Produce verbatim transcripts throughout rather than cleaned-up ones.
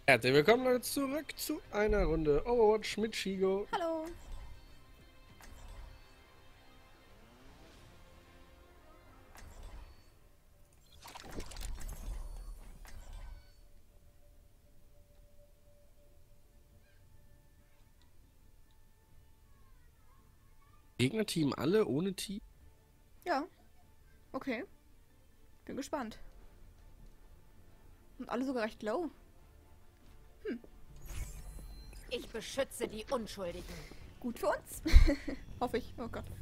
Herzlich willkommen Leute zurück zu einer Runde Overwatch mit Shigo. Hallo. Gegnerteam alle ohne Team? Ja. Okay. Bin gespannt. Und alle sogar recht low. Hm. Ich beschütze die Unschuldigen. Gut für uns. Hoffe ich. Oh Gott.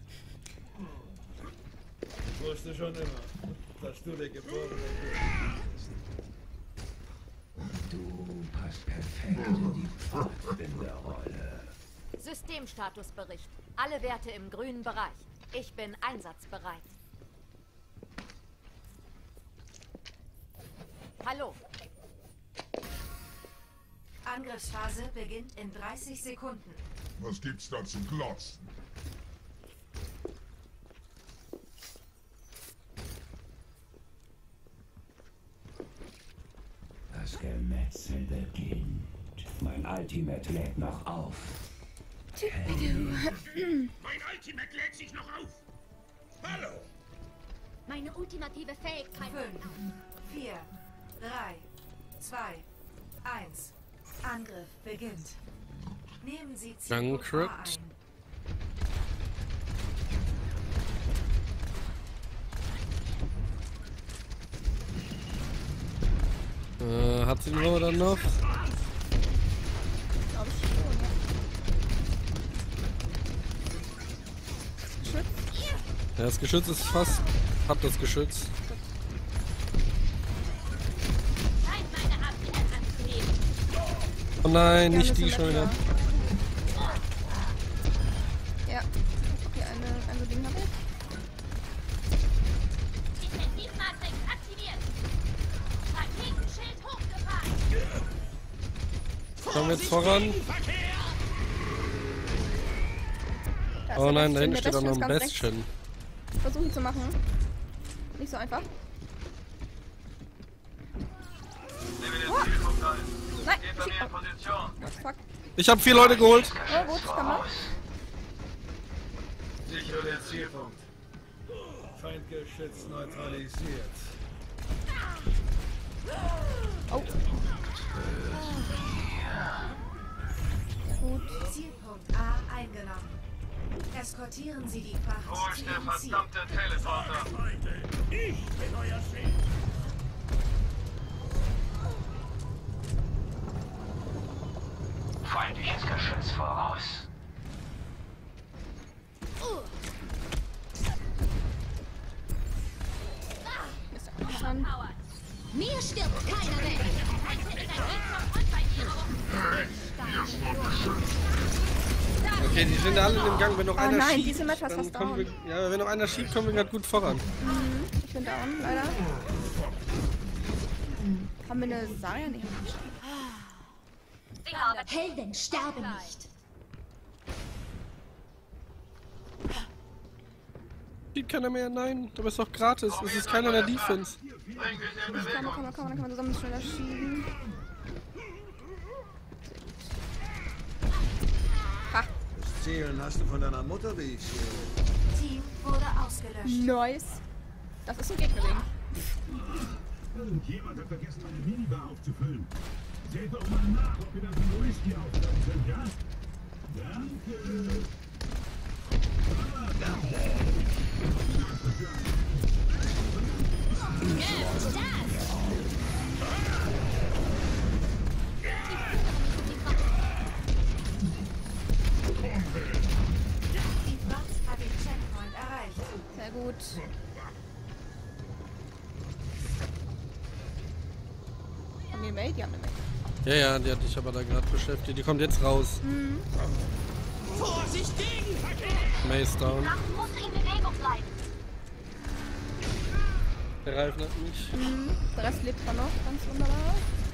Ich wusste schon immer, dass du der Geborene bist. Du passt perfekt in die Pfadfinderrolle. Systemstatusbericht. Alle Werte im grünen Bereich. Ich bin einsatzbereit. Hallo. Angriffsphase beginnt in dreißig Sekunden. Was gibt's da zu glotzen? Das Gemetzel beginnt. Mein Ultimate lädt noch auf. Mein Ultimate lädt sich noch auf! Hallo! Meine ultimative Fähigkeit. fünf, vier, drei, zwei, eins. Angriff beginnt. Nehmen Sie Zielpunkt A ein. Äh, hat sie nur dann noch? Glaube ich schon, ja. Geschütz. Ja, das Geschütz ist fast. Hab das Geschütz. Oh nein, Ja, nicht müssen die wir schon wieder. klar. Ja. Okay, eine, eine Ding habe ich. Defensivmatrix aktiviert. Raketenschild hochgefahren. Kommen wir jetzt voran? Da ist Oh der nein, da Bastion. hinten Der steht auch noch ein ist ganz rechts. Bastion. Versuchen zu machen. Nicht so einfach. Oh. Nein! Oh. What the fuck? Ich hab vier Leute geholt. Oh gut, kann man. Sicher der Zielpunkt. Feindgeschütz neutralisiert. Oh. Gut. Zielpunkt A eingenommen. Eskortieren Sie die Fracht Wo ist zu der Ihrem Ziel. verdammte Teleporter? Ich bin euer Chef! Feindliches Geschütz voraus. Ist ja auch dran. Mir stirbt keiner weg. Alte Energie kommt bei Okay, die sind alle im Gang. Wenn noch Oh einer nein, schiebt, diese Match ist dann fast kommen wir, down. ja, wenn noch einer schiebt, kommen wir gerade gut voran. Mhm, ich bin down, leider. Haben wir eine Zarya? Nee, haben wir nicht. Helden sterben nicht. Schiebt keiner mehr? Nein, aber ist doch gratis. Es ist keiner in der Defense. Komm mal, komm mal, komm mal, dann kann man zusammen schneller schieben. Ha, Das Zielen hast du von deiner Mutter, wie ich sehe. Team wurde ausgelöscht. nice. Das ist ein Gegnerling. Irgendjemand hat vergessen, eine Minibar aufzufüllen. Seht doch mal nach, ob wir das in Whisky aufladen sind, ja? Danke! Die Fracht hat den Checkpoint erreicht. Sehr gut. Haben die eine Mail? Die haben eine Mail. Ja, ja, die hat dich aber da gerade beschäftigt. Die kommt jetzt raus. Mhm. Mace down. Muss in Bewegung bleiben. Der Reifen hat mich. Mhm. Der Rest lebt zwar noch. Ganz wunderbar.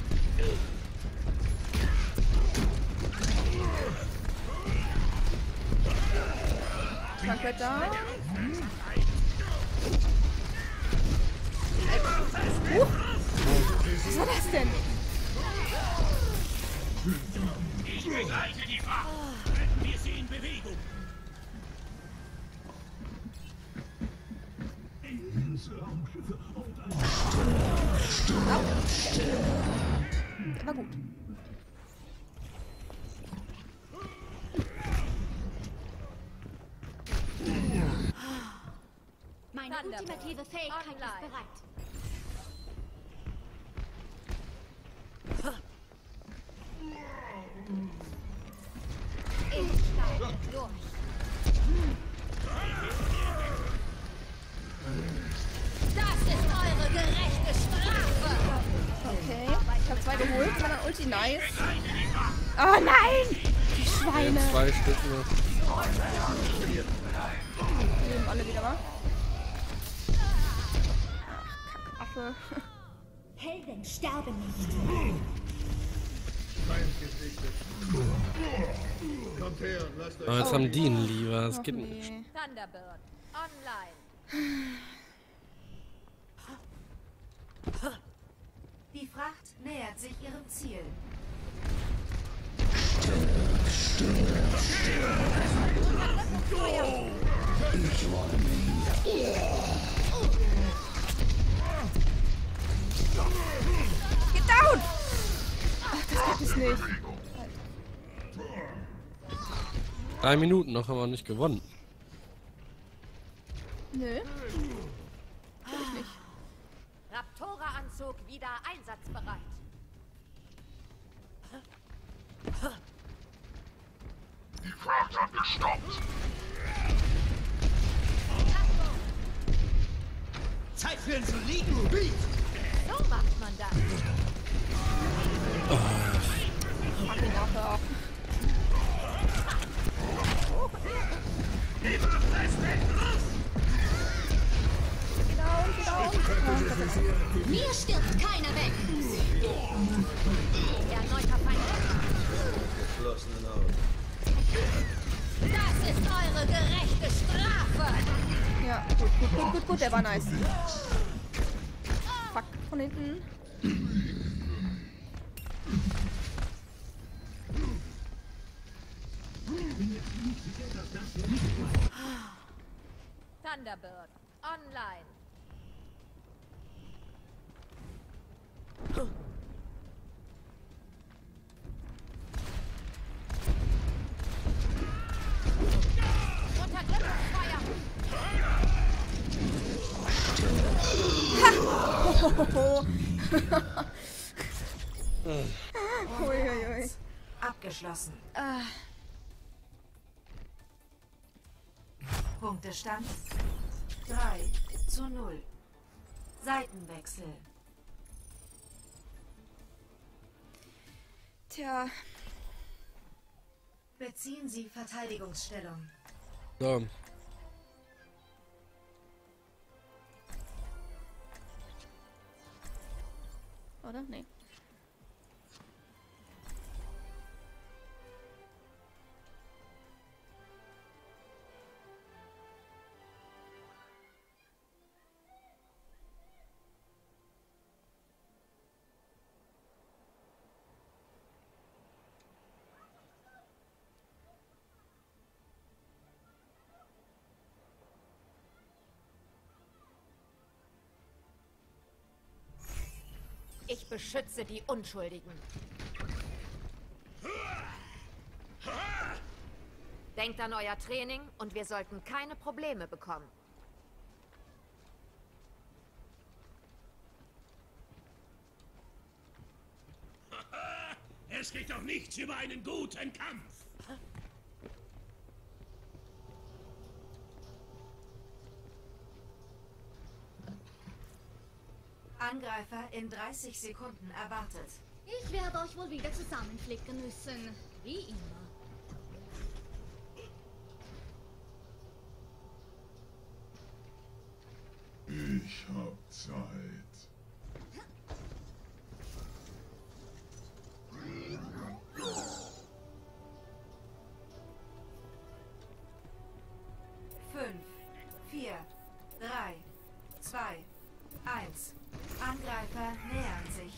Krankheit da. Uh, was war das denn? Der war gut. Meine ultimative Fähigkeit ist bereit. Ich steige durch. Das ist eure gerechte Strafe. Okay. Ich habe zwei geholt. Das war dann Ulti. Nice. Oh nein! Die Schweine. Ja, zwei Stück nur. Die leben alle wieder, wa? Ach, Kackaffe. Helden sterben nicht. Feindgeschichte. Kommt her und lasst euch. Aber jetzt haben die einen lieber. Das Och, geht nicht. nee. Thunderbird. Online. Die Fracht nähert sich ihrem Ziel. Get down! Ach, das gibt es nicht. Drei Minuten noch, haben wir nicht gewonnen. Nö. Hab ich nicht. Raptora-Anzug wieder einsatzbereit. Die Fracht hat gestoppt. Zeit für ein soliden Beat. So macht man das. Mach ihn auch, hör auf. Mir stirbt keiner weg. Erneuter Feind. Geschlossenen Augen. Das ist eure gerechte Strafe. Ja, gut, gut, gut, gut, gut. Der war nice. Fuck, von hinten. Thunderbird. Online. Unterdrückungsfeuer. Uiuiui. Abgeschlossen. Ah, Punktestand drei zu null. Seitenwechsel. tja. Beziehen Sie Verteidigungsstellung. So. Oder? Nee. Ich beschütze die Unschuldigen. Denkt an euer Training und wir sollten keine Probleme bekommen. Es geht doch nichts über einen guten Kampf. Angreifer in dreißig Sekunden erwartet. Ich werde euch wohl wieder zusammenflicken müssen. Wie immer. Ich hab Zeit. fünf, vier, drei, zwei, eins. Angreifer nähern sich.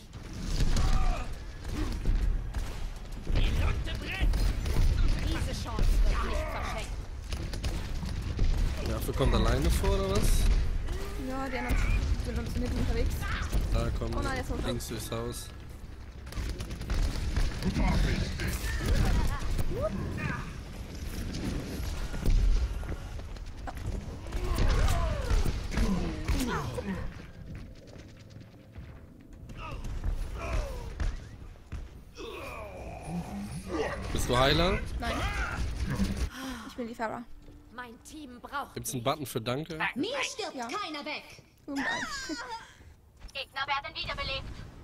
Diese Chance wird nicht verschenkt. Der Affe kommt alleine vor, oder was? Ja, die anderen sind ein bisschen hinten unterwegs. Da kommt Oh nein, jetzt runter. links durchs Haus. Bist du Heiler? Nein. Ich bin die Farah. Mein Team braucht Gibt's einen Button für Danke? Mir stirbt Ja. keiner weg. Irgendein. Gegner werden wiederbelebt.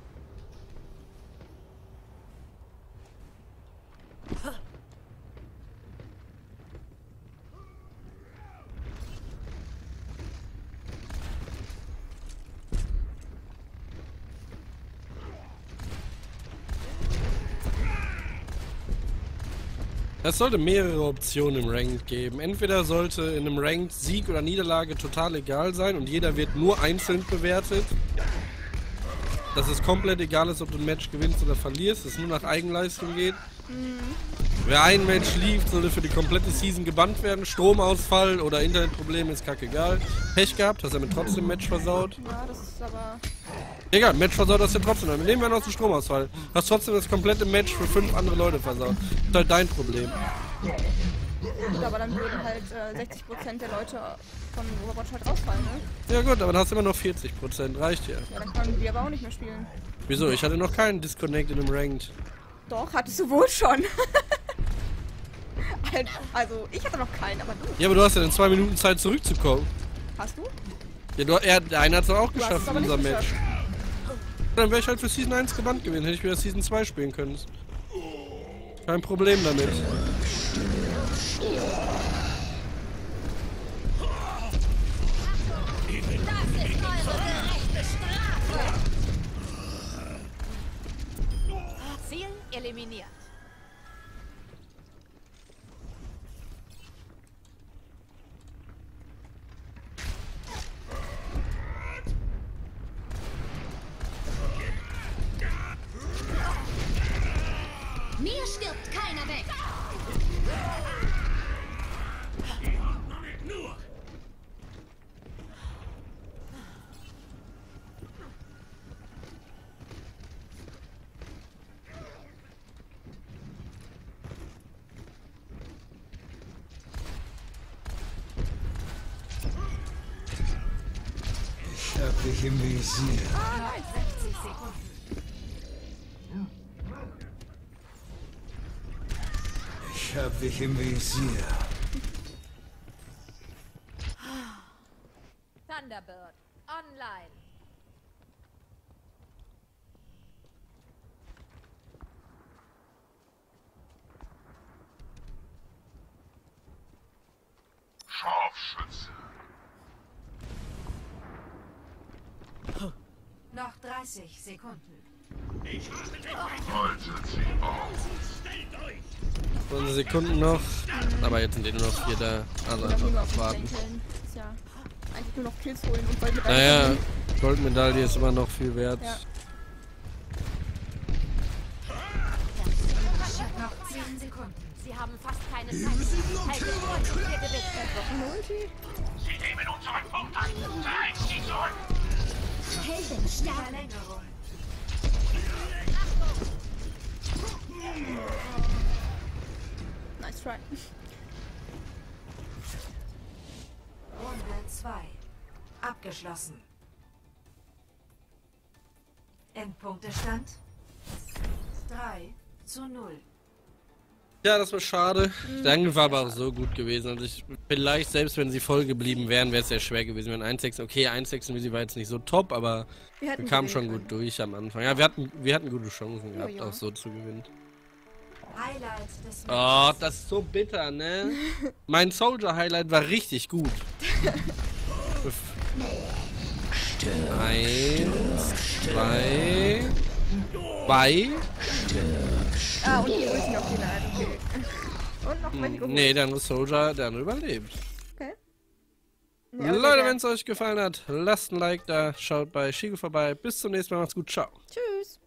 Es sollte mehrere Optionen im Ranked geben. Entweder sollte in einem Ranked Sieg oder Niederlage total egal sein und jeder wird nur einzeln bewertet. Dass es komplett egal ist, ob du ein Match gewinnst oder verlierst, dass es nur nach Eigenleistung geht. Mhm. Wer ein Match lief, sollte für die komplette Season gebannt werden. Stromausfall oder Internetprobleme ist kackegal. Pech gehabt, hast du damit trotzdem ein Match versaut. Ja, das ist aber... Egal, Match versaut hast du trotzdem. Dann nehmen wir noch den Stromausfall. Hast trotzdem das komplette Match für fünf andere Leute versaut. Das ist halt dein Problem. Gut, aber dann würden halt äh, sechzig Prozent der Leute von Overwatch halt rausfallen, ne? Ja gut, aber dann hast du immer noch vierzig Prozent. Reicht ja. Ja, dann können wir aber auch nicht mehr spielen. Wieso? Ich hatte noch keinen Disconnect in einem Ranked. Doch, hattest du wohl schon. Halt, also, ich hatte noch keinen, aber du. Ja, aber du hast ja in zwei Minuten Zeit zurückzukommen. Hast du? Ja, du, er, der eine hat es auch Du hast geschafft es in aber nicht unserem Match. geschafft. Dann wäre ich halt für Season eins gebannt gewesen. Hätte ich wieder Season zwei spielen können. Kein Problem damit. Ziel eliminiert. Mir stirbt keiner weg. Ich hab dich im Visier. sechzig Sekunden. Ich hab dich im Visier. Thunderbird online. Scharfschütze. Noch dreißig Sekunden. Haltet sie auf. zwanzig Sekunden noch. Aber jetzt sind eh nur noch vier da. Also Dann gehen wir einfach auf den abwarten. Senkeln. Ist ja eigentlich nur noch Kills holen und Goldmedaille. Naja, Goldmedaille ist immer noch viel wert. Ja. Noch zehn Sekunden. Sie haben fast keine Zeit. Haltet durch, ihr gewinnt. Sie nehmen unseren Punkt ein. Seid sie zurück. Helden sterben. Verlängerung. Nice try. Runde zwei. Abgeschlossen. Endpunktestand drei zu null. Ja, das war schade. Der Angriff war aber auch so gut gewesen. Also ich, vielleicht, selbst wenn sie voll geblieben wären, wäre es sehr schwer gewesen. Wenn eins sechs, okay, eins sechs war jetzt nicht so top, aber Wir, wir kamen schon gut durch am Anfang. Ja, wir hatten, wir hatten gute Chancen gehabt, ja. auch so zu gewinnen. Highlight des Oh, Matches. das ist so bitter, ne? Mein Soldier-Highlight war richtig gut. Eins, zwei, zwei. Ah, und die Ulti noch geladen. Okay. Und noch welche geholt. Nee, der andere Soldier, der andere überlebt. Okay. Nee, aber Leute, der- wenn es euch gefallen hat, lasst ein Like da, schaut bei Shigo vorbei. Bis zum nächsten Mal, macht's gut, ciao. Tschüss.